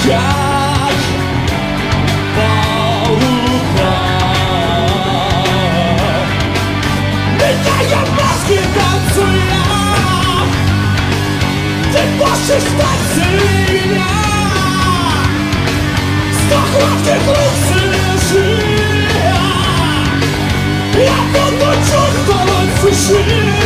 как полуха. Меняя маски, танцуя, ты можешь стать сильнее меня. Сто хватких рук свежи, я буду чувствовать суши.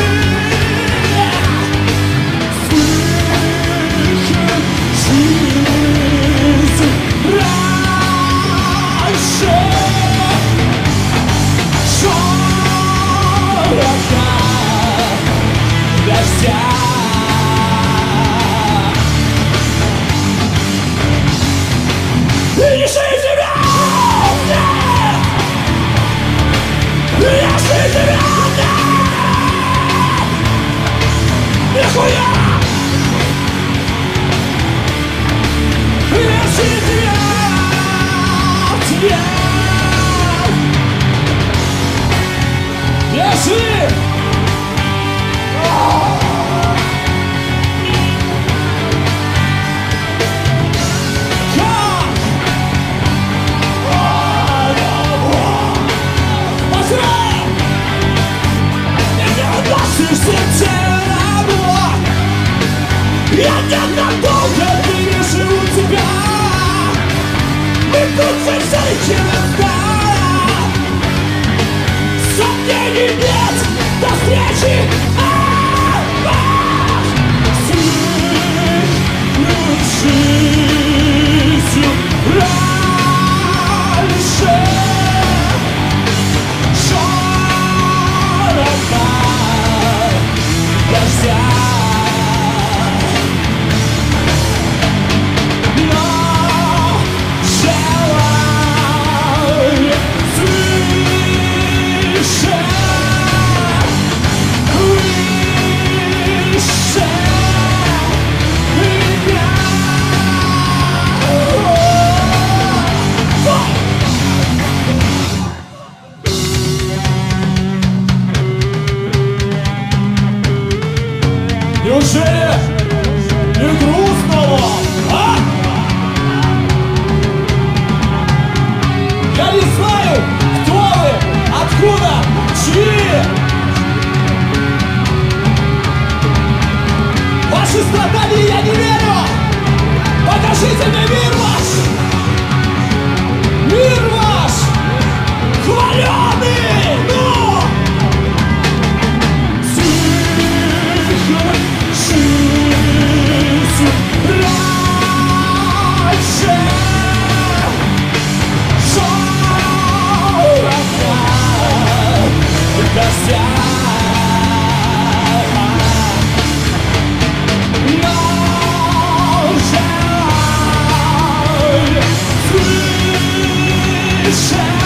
Я ненадолго переживу тебя. Мы тут же встречаемся. Сомнений нет. До встречи. Жизнью раньше широка дождя. Неужели не грустно вам, а? Я не знаю, кто вы, откуда, чьи. Ваши страдания я не верю. Покажите мне мир ваш. Мир ваш хваленый, ну! Shine.